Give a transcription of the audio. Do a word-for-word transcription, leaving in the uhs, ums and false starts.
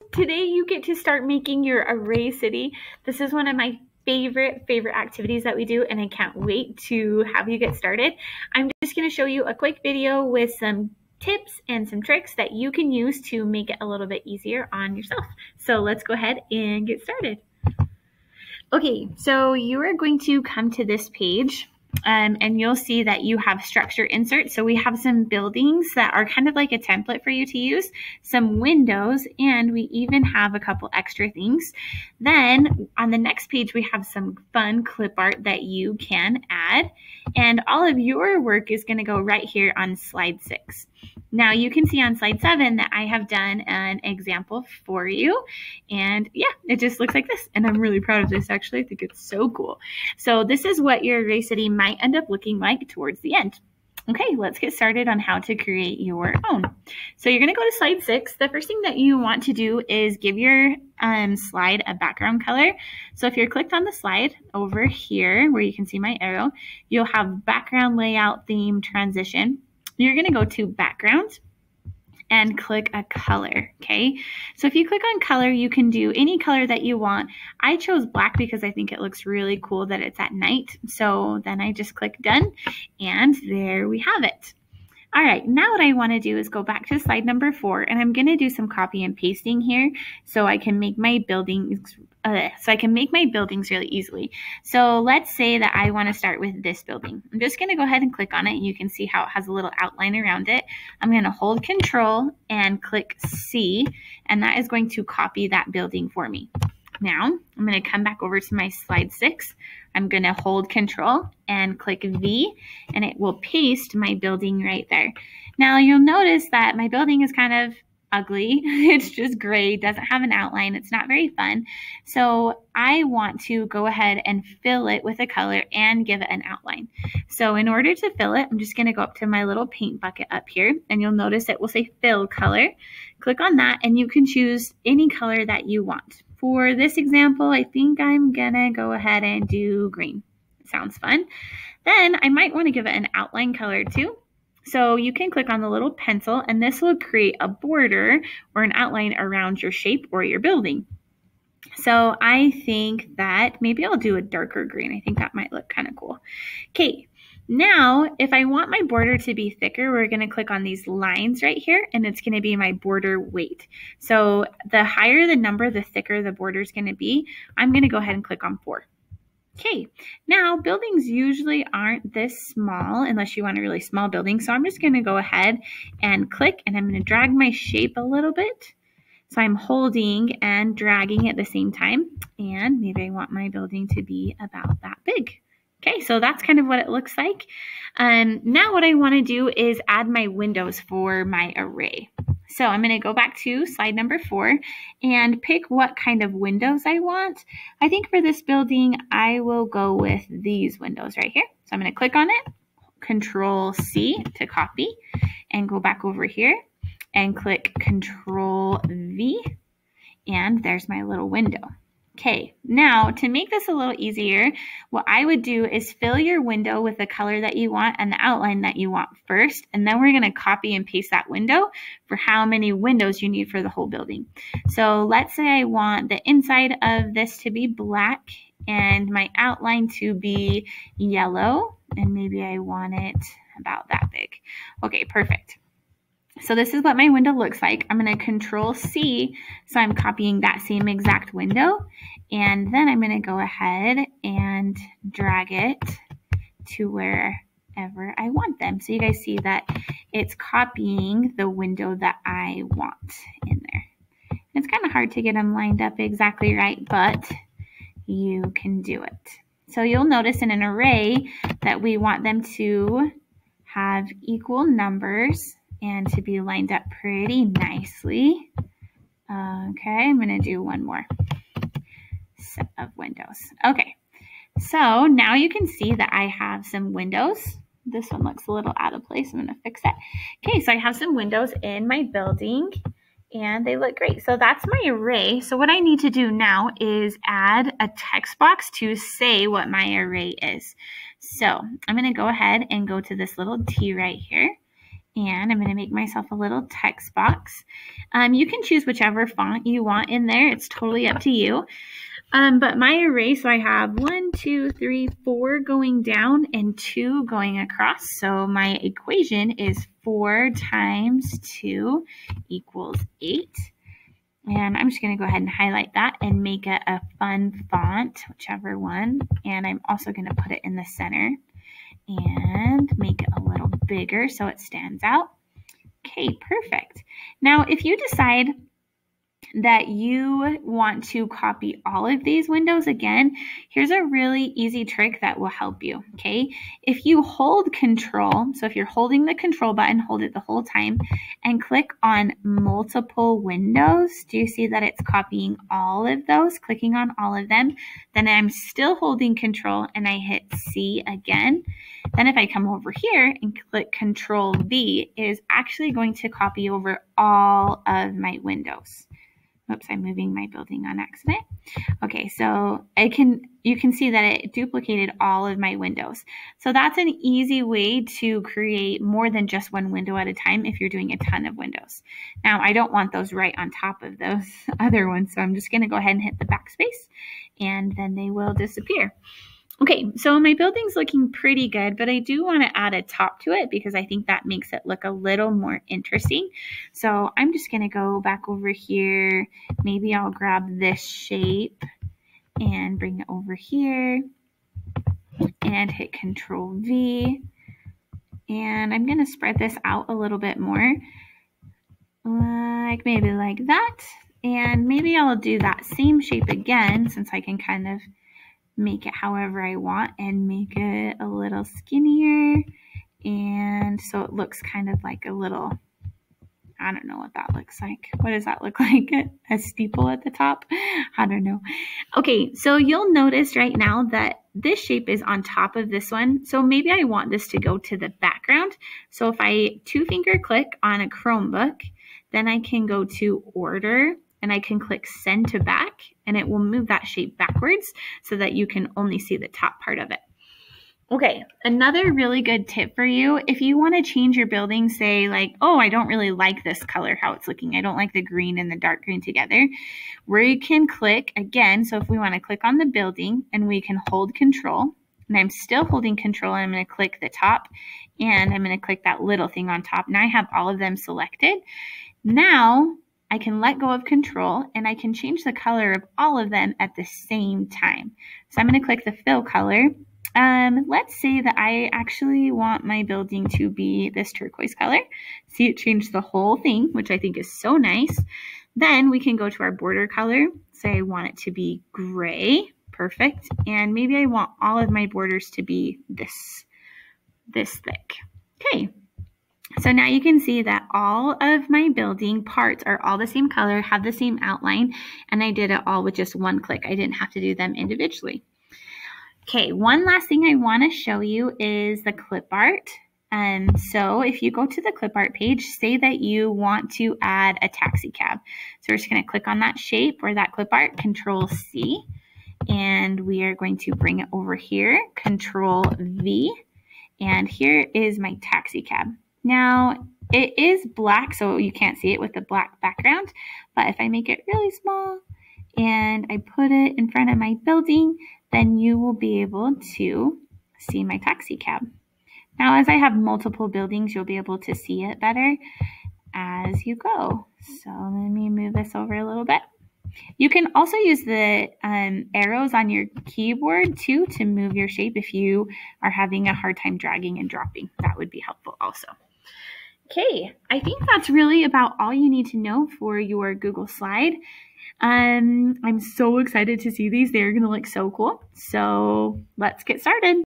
Today you get to start making your array city. This is one of my favorite, favorite activities that we do, and I can't wait to have you get started. I'm just going to show you a quick video with some tips and some tricks that you can use to make it a little bit easier on yourself. So let's go ahead and get started. Okay, so you are going to come to this page. Um, and you'll see that you have structure insert. So we have some buildings that are kind of like a template for you to use, some windows, and we even have a couple extra things. Then on the next page, we have some fun clip art that you can add. And all of your work is going to go right here on slide six. Now you can see on slide seven that I have done an example for you. And yeah, it just looks like this. And I'm really proud of this, actually. I think it's so cool. So this is what your array city might end up looking like towards the end. Okay, let's get started on how to create your own. So you're going to go to slide six. The first thing that you want to do is give your um, slide a background color. So if you're clicked on the slide over here where you can see my arrow, you'll have background, layout, theme, transition. You're going to go to background and click a color, okay? So if you click on color, you can do any color that you want. I chose black because I think it looks really cool that it's at night. So then I just click done, and there we have it. All right, now what I want to do is go back to slide number four, and I'm going to do some copy and pasting here so I can make my buildings uh, so I can make my buildings really easily. So let's say that I want to start with this building. I'm just going to go ahead and click on it. You can see how it has a little outline around it. I'm going to hold Control and click C, and that is going to copy that building for me. Now, I'm going to come back over to my slide six. I'm going to hold Control and click V, and it will paste my building right there. Now, you'll notice that my building is kind of ugly. It's just gray, doesn't have an outline. It's not very fun. So I want to go ahead and fill it with a color and give it an outline. So in order to fill it, I'm just going to go up to my little paint bucket up here, and you'll notice it will say fill color. Click on that, and you can choose any color that you want. For this example, I think I'm gonna go ahead and do green. Sounds fun. Then I might want to give it an outline color too. So you can click on the little pencil, and this will create a border or an outline around your shape or your building. So I think that maybe I'll do a darker green. I think that might look kind of cool. Okay. Now, if I want my border to be thicker, we're going to click on these lines right here, and it's going to be my border weight. So the higher the number, the thicker the border is going to be. I'm going to go ahead and click on four. Okay, now buildings usually aren't this small unless you want a really small building. So I'm just going to go ahead and click, and I'm going to drag my shape a little bit. So I'm holding and dragging at the same time, and maybe I want my building to be about that big. Okay, so that's kind of what it looks like. Um, now what I want to do is add my windows for my array. So I'm going to go back to slide number four and pick what kind of windows I want. I think for this building, I will go with these windows right here. So I'm going to click on it, Control C to copy, and go back over here and click Control V, and there's my little window. Okay, now to make this a little easier, what I would do is fill your window with the color that you want and the outline that you want first, and then we're going to copy and paste that window for how many windows you need for the whole building. So let's say I want the inside of this to be black and my outline to be yellow, and maybe I want it about that big. Okay, perfect. So this is what my window looks like. I'm going to Control C, so I'm copying that same exact window, and then I'm going to go ahead and drag it to wherever I want them. So you guys see that it's copying the window that I want in there. It's kind of hard to get them lined up exactly right, but you can do it. So you'll notice in an array that we want them to have equal numbers and to be lined up pretty nicely. Okay, I'm going to do one more set of windows. Okay, so now you can see that I have some windows. This one looks a little out of place. I'm going to fix that. Okay, so I have some windows in my building, and they look great. So that's my array. So what I need to do now is add a text box to say what my array is. So I'm going to go ahead and go to this little T right here. And I'm going to make myself a little text box. Um, you can choose whichever font you want in there. It's totally up to you. Um, but my array, so I have one, two, three, four going down and two going across. So my equation is four times two equals eight. And I'm just going to go ahead and highlight that and make it a fun font, whichever one. And I'm also going to put it in the center and make it a little bigger so it stands out. Okay, perfect. Now, if you decide that you want to copy all of these windows again, here's a really easy trick that will help you, okay? If you hold control, so if you're holding the control button, hold it the whole time, and click on multiple windows, do you see that it's copying all of those, clicking on all of them? Then I'm still holding control and I hit C again. Then if I come over here and click control V, it is actually going to copy over all of my windows. Oops, I'm moving my building on accident. Okay, so I can you can see that it duplicated all of my windows. So that's an easy way to create more than just one window at a time if you're doing a ton of windows. Now, I don't want those right on top of those other ones, so I'm just going to go ahead and hit the backspace, and then they will disappear. Okay, so my building's looking pretty good, but I do want to add a top to it because I think that makes it look a little more interesting. So I'm just going to go back over here. Maybe I'll grab this shape and bring it over here and hit control V. And I'm going to spread this out a little bit more, like maybe like that. And maybe I'll do that same shape again since I can kind of make it however I want and make it a little skinnier, and so it looks kind of like a little, I don't know what that looks like. What does that look like? A steeple at the top? I don't know. Okay, so you'll notice right now that this shape is on top of this one, so maybe I want this to go to the background. So if I two finger click on a Chromebook, then I can go to order and I can click send to back, and it will move that shape backwards so that you can only see the top part of it. Okay, another really good tip for you, if you want to change your building, say like, oh, I don't really like this color, how it's looking. I don't like the green and the dark green together. We can click again, so if we want to click on the building and we can hold control, and I'm still holding control, and I'm going to click the top, and I'm going to click that little thing on top. Now I have all of them selected. Now I can let go of control and I can change the color of all of them at the same time. So I'm going to click the fill color. Um, let's say that I actually want my building to be this turquoise color. See, it changed the whole thing, which I think is so nice. Then we can go to our border color. Say I want it to be gray. Perfect. And maybe I want all of my borders to be this, this thick. Okay. So now you can see that all of my building parts are all the same color, have the same outline, and I did it all with just one click. I didn't have to do them individually. Okay, one last thing I want to show you is the clip art. Um, so if you go to the clip art page, say that you want to add a taxi cab. So we're just going to click on that shape or that clip art, control C, and we are going to bring it over here, control V, and here is my taxi cab. Now, it is black, so you can't see it with the black background, but if I make it really small and I put it in front of my building, then you will be able to see my taxi cab. Now, as I have multiple buildings, you'll be able to see it better as you go. So let me move this over a little bit. You can also use the um, arrows on your keyboard too to move your shape if you are having a hard time dragging and dropping. That would be helpful also. Okay, I think that's really about all you need to know for your Google slide. Um, I'm so excited to see these. They're going to look so cool. So let's get started.